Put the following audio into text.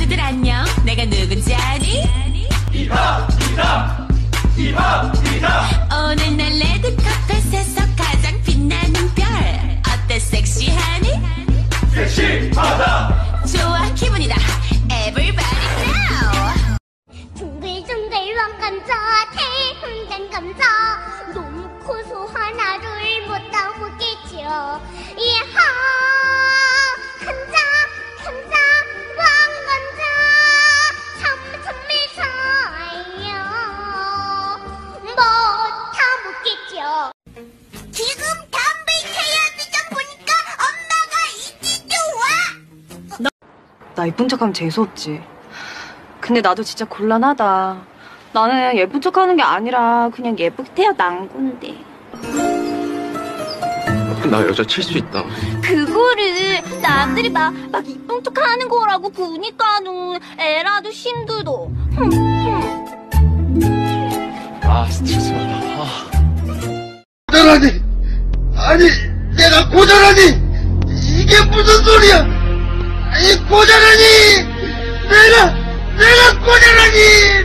친구들 안녕. 내가 누군지 아니? 오늘 날 레드카펫에서 가장 빛나는 별. 어때 섹시하니? 섹시하다. 좋아 기분이다. Everybody now. 둥글둥글 왕감자 대훈단 감자 너무 커서 하나를 못 담겠죠. 예하 감자 감자 왕감자 참 매사요 못 담겠죠. 지금 담배 태연미장 보니까 엄마가 이기 좋아. 나 예쁜 척하면 재수없지. 근데 나도 진짜 곤란하다. 나는 예쁜 척하는 게 아니라 그냥 예쁘게 태어난 건데. 나 여자 칠 수 있다. 그거를 남들이 막 이쁜 척하는 거라고 보니까는 애라도 힘들어. 아 스트레스 받아. 고자라니! 아니 내가 고자라니! 이게 무슨 소리야! 아니 고자라니! 내가 고자라니!